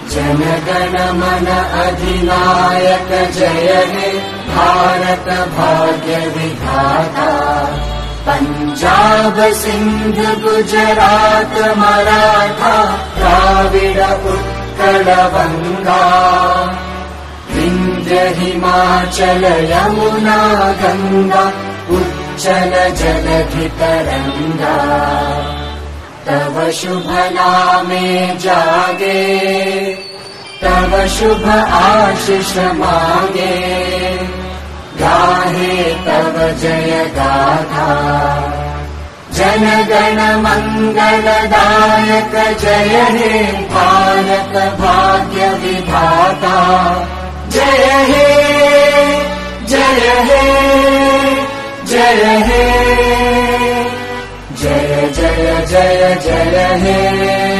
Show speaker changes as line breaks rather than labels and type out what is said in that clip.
जनगण मन अधिनायक जय हे भारत भाग्य विधाता। पंजाब सिंध गुजरात मराठा द्राविड उत्कल बंगा। विंध्य हिमाचल यमुना गंगा उच्चल जलधि तरंगा। तव शुभ नामे जागे तव शुभ आशीष मांगे। गाहे तव जय गाथा जनगण मंगलदायक जय हे भारत भाग्य विधाता। जय हे जय हे जय हे जय जय जय जय हे।